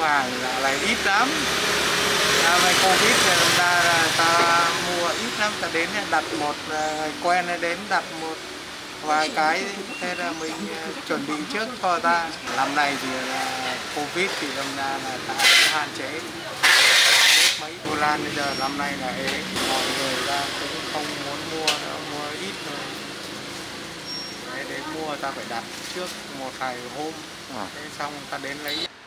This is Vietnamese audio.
hàng lại ít lắm. Về Covid ta mua ít lắm, ta đến đặt một quen đến đặt một vài cái, thế là mình chuẩn bị trước cho ta. Năm nay thì là Covid thì đâm ra là ta hạn chế mấy Ô Lan bây giờ năm nay là ế, mọi người ta cũng không muốn mua nữa, mua ít thôi. Đấy, đến mua ta phải đặt trước một ngày hôm, thế xong ta đến lấy.